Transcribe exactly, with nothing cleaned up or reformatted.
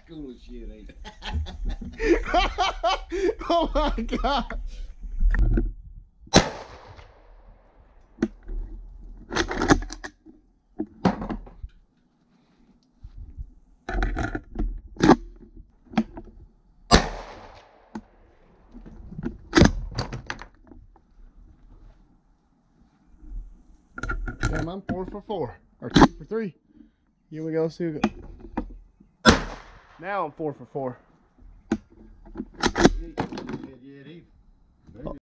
cool as shit, ain't it? Oh my god. Damn, I'm four for four. Or two for three. Here we go, see we go. Now I'm four for four.